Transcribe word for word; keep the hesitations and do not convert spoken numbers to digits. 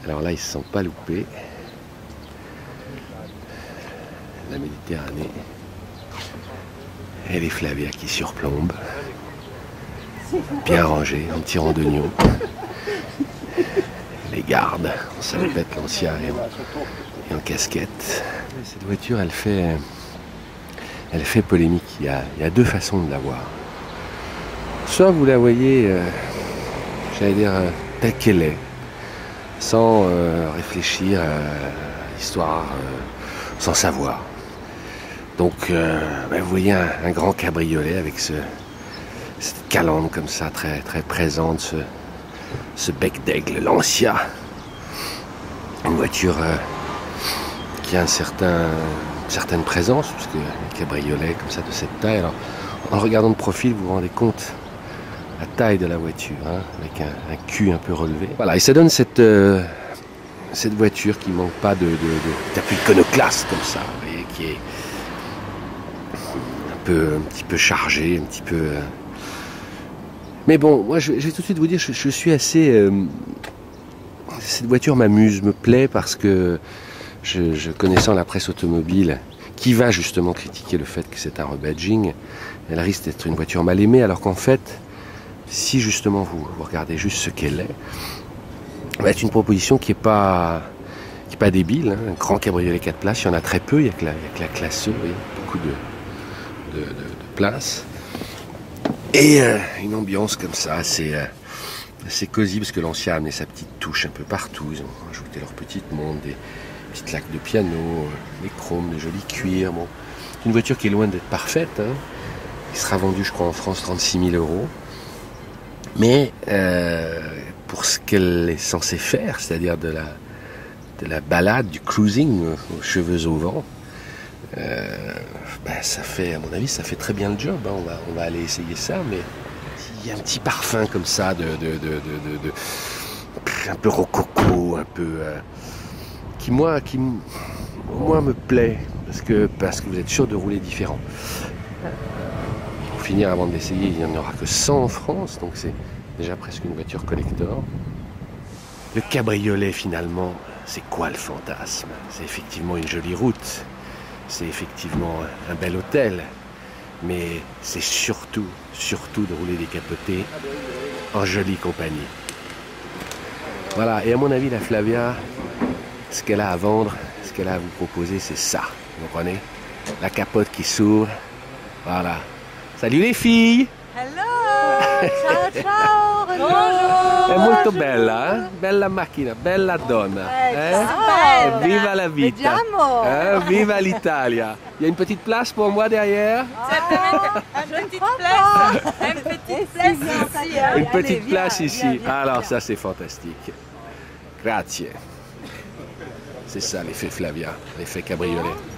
Alors là, ils ne se sont pas loupés. La Méditerranée et les Flavia qui surplombent. Bien rangés, en petit randonnion. Les gardes en salopette, Lancia et en, et en casquette. Cette voiture, elle fait, elle fait polémique. Il y, a, il y a deux façons de la voir. Soit vous la voyez, euh, j'allais dire, euh, telle qu'elle est, sans euh, réfléchir à l'histoire, euh, sans savoir. Donc, euh, ben, vous voyez un, un grand cabriolet avec ce, cette calandre comme ça, très, très présente, ce, ce bec d'aigle, Lancia. Une voiture euh, qui a un certain, une certaine présence, puisque un cabriolet comme ça de cette taille. Alors, en regardant de profil, vous vous rendez compte la taille de la voiture, hein, avec un, un cul un peu relevé. Voilà, et ça donne cette, euh, cette voiture qui ne manque pas de, de, de, d'un peu iconoclaste comme ça, vous voyez, qui est un, peu, un petit peu chargée, un petit peu... Euh... Mais bon, moi je, je vais tout de suite vous dire, je, je suis assez... Euh... Cette voiture m'amuse, me plaît, parce que je, je connaissant la presse automobile, qui va justement critiquer le fait que c'est un rebadging, elle risque d'être une voiture mal aimée, alors qu'en fait, si justement vous, vous regardez juste ce qu'elle est, elle va être une proposition qui n'est pas, qui est pas débile, hein. Un grand cabriolet quatre places, il y en a très peu, il n'y a, a que la classe E, vous voyez, beaucoup de, de, de, de places. Et euh, une ambiance comme ça, assez, euh, assez cosy, parce que Lancia a amené sa petite touche un peu partout, ils ont ajouté leur petite montre, des petites laques de piano, euh, des chromes, des jolis cuirs. Bon. C'est une voiture qui est loin d'être parfaite, hein, qui sera vendue, je crois, en France trente-six mille euros. Mais euh, pour ce qu'elle est censée faire, c'est-à-dire de la, de la balade, du cruising aux cheveux au vent, euh, ben ça fait, à mon avis, ça fait très bien le job. Hein. On va, on va aller essayer ça, mais il y a un petit parfum comme ça, de, de, de, de, de, de un peu rococo, un peu, euh, qui moi, qui moi me plaît, parce que parce que vous êtes sûr de rouler différent. Pour finir, avant de l'essayer, il n'y en aura que cent en France, donc c'est déjà presque une voiture collector. Le cabriolet, finalement, c'est quoi le fantasme? C'est effectivement une jolie route, c'est effectivement un bel hôtel, mais c'est surtout, surtout de rouler décapoté en jolie compagnie. Voilà, et à mon avis, la Flavia, ce qu'elle a à vendre, ce qu'elle a à vous proposer, c'est ça, vous comprenez? La capote qui s'ouvre, voilà. Salut les filles! Hello! Ciao ciao! Bonjour! È molto bella, eh? Bella macchina, bella donna. Eh, Eh? bella. Viva la vita! Vediamo! Eh? Viva l'Italia! Il y a une petite place pour moi derrière? Certamente, une petite place, une petite place ici. Une petite place ici. Alors ça c'est fantastique. Grazie. C'est ça l'effet Flavia, l'effet cabriolet.